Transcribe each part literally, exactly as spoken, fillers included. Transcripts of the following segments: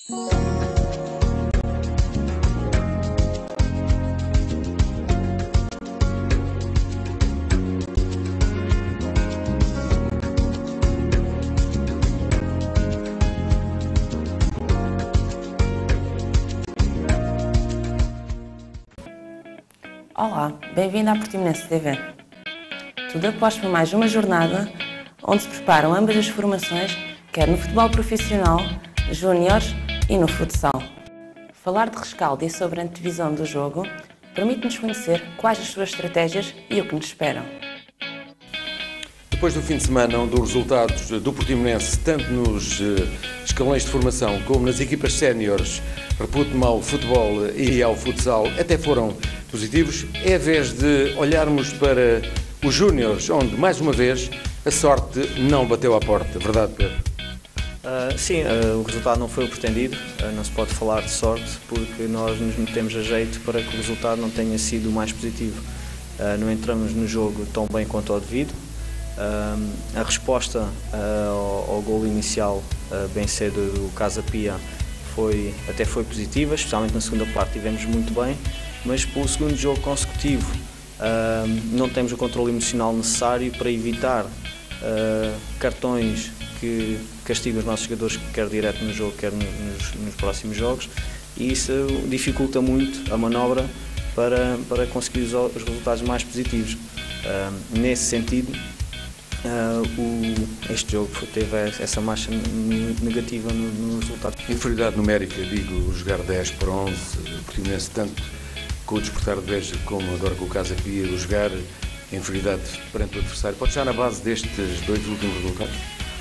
Olá, bem-vindo à Portimonense T V. Tudo aposto por mais uma jornada onde se preparam ambas as formações, quer no futebol profissional, júniores e no futsal. Falar de rescaldo e sobre a antevisão do jogo permite-nos conhecer quais as suas estratégias e o que nos esperam. Depois do fim de semana, onde os resultados do Portimonense, tanto nos escalões de formação como nas equipas séniores, reputam ao futebol e ao futsal, até foram positivos, é a vez de olharmos para os júniores, onde, mais uma vez, a sorte não bateu à porta. Verdade, Pedro? Uh, sim, uh, o resultado não foi o pretendido, uh, não se pode falar de sorte, porque nós nos metemos a jeito para que o resultado não tenha sido o mais positivo. Uh, não entramos no jogo tão bem quanto ao devido. Uh, a resposta uh, ao, ao golo inicial, uh, bem cedo, do Casa Pia, foi, até foi positiva, especialmente na segunda parte tivemos muito bem, mas pelo segundo jogo consecutivo uh, não temos o controle emocional necessário para evitar uh, cartões que castigam os nossos jogadores, quer direto no jogo, quer nos, nos próximos jogos, e isso dificulta muito a manobra para, para conseguir os, os resultados mais positivos. Uh, nesse sentido, Uh, o, este jogo teve essa marcha negativa no, no resultado. Inferioridade numérica, digo, jogar dez por onze, o Portimonense, tanto com o Despertar de Beja como agora com o Casa Pia, o jogar inferioridade perante o adversário, pode estar na base destes dois últimos resultados?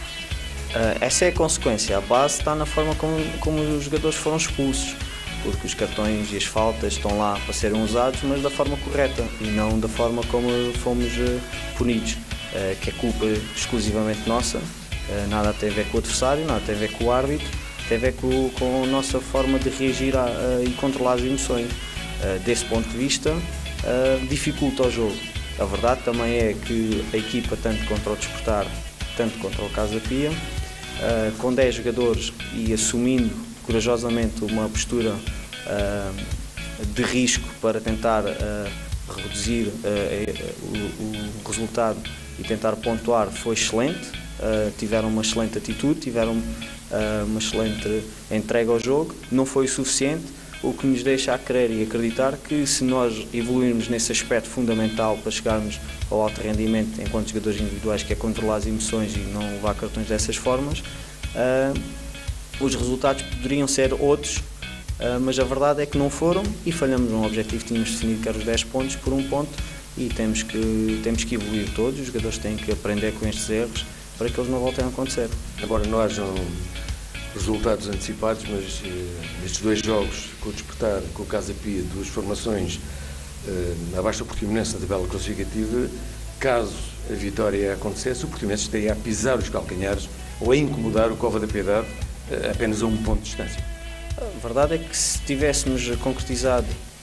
Uh, essa é a consequência, a base está na forma como, como os jogadores foram expulsos, porque os cartões e as faltas estão lá para serem usados, mas da forma correta e não da forma como fomos uh, punidos. Uh, que é culpa exclusivamente nossa, uh, nada tem a ver com o adversário, nada tem a ver com o árbitro, tem a ver com, com a nossa forma de reagir a, a, e controlar as emoções. Uh, desse ponto de vista, uh, dificulta o jogo. A verdade também é que a equipa, tanto contra o Despertar, tanto contra o Casa Pia, uh, com dez jogadores e assumindo corajosamente uma postura uh, de risco para tentar uh, reduzir uh, o, o resultado e tentar pontuar, foi excelente, uh, tiveram uma excelente atitude, tiveram uh, uma excelente entrega ao jogo, não foi o suficiente, o que nos deixa a crer e acreditar que se nós evoluirmos nesse aspecto fundamental para chegarmos ao alto rendimento enquanto jogadores individuais, que é controlar as emoções e não levar cartões dessas formas, uh, os resultados poderiam ser outros, uh, mas a verdade é que não foram e falhamos num objetivo que tínhamos definido, que era os dez pontos por um ponto, e temos que, temos que evoluir todos, os jogadores têm que aprender com estes erros para que eles não voltem a acontecer. Agora não hajam resultados antecipados, mas eh, estes dois jogos, com o Despertar, com o Casa Pia, duas formações eh, abaixo do Portimonense na tabela classificativa, caso a vitória acontecesse, o Portimonense estaria a pisar os calcanhares ou a incomodar o Cova da Piedade eh, apenas a um ponto de distância. A verdade é que se tivéssemos concretizado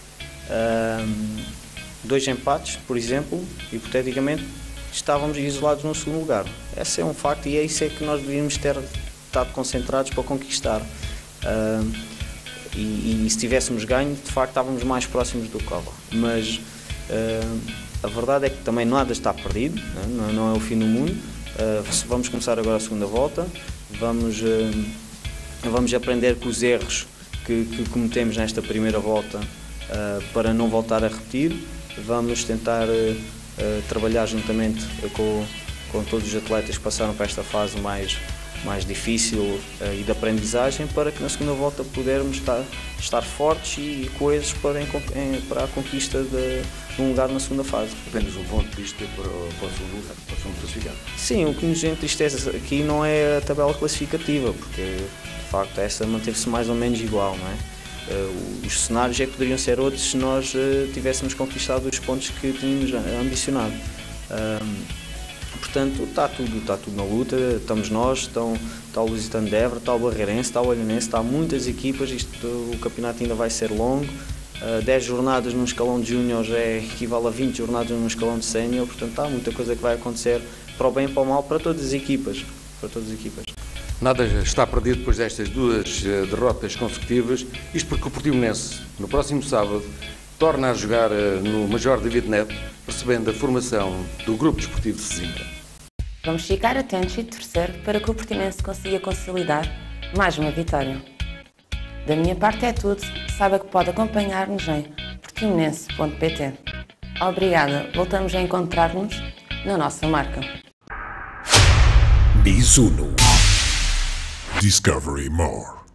hum, dois empates, por exemplo, hipoteticamente, estávamos isolados no segundo lugar. Esse é um facto e é isso é que nós devíamos ter estado concentrados para conquistar. Uh, e, e se tivéssemos ganho, de facto, estávamos mais próximos do Cova. Mas uh, a verdade é que também nada está perdido, não, não é o fim do mundo. Uh, vamos começar agora a segunda volta, vamos, uh, vamos aprender com os erros que, que cometemos nesta primeira volta uh, para não voltar a repetir. Vamos tentar uh, uh, trabalhar juntamente com, com todos os atletas que passaram para esta fase mais, mais difícil uh, e de aprendizagem, para que na segunda volta pudermos estar, estar fortes e coesos para, em, para a conquista de, de um lugar na segunda fase. Apenas um ponto de vista para o, para o segundo lugar, para o segundo classificado. Sim, o que nos entristece aqui não é a tabela classificativa, porque de facto essa manteve-se mais ou menos igual, não é? Uh, os cenários é que poderiam ser outros se nós uh, tivéssemos conquistado os pontos que tínhamos ambicionado. Uh, portanto, está tudo, está tudo na luta, estamos nós, estão, está o Lusitano de Évora, está o Barreirense, está o Olhanense, está muitas equipas, isto, o campeonato ainda vai ser longo, uh, dez jornadas num escalão de júniores é equivale a vinte jornadas num escalão de sénior, portanto há muita coisa que vai acontecer para o bem e para o mal, para todas as equipas. Para todas as equipas. Nada está perdido depois destas duas derrotas consecutivas, isto porque o Portimonense, no próximo sábado, torna a jogar no Major David Neto, recebendo a formação do Grupo Desportivo de Sesimbra. Vamos ficar atentos e torcer para que o Portimonense consiga consolidar mais uma vitória. Da minha parte é tudo, saiba que pode acompanhar-nos em portimonense ponto pt. Obrigada, voltamos a encontrar-nos na nossa marca. Mizuno. Discovery more.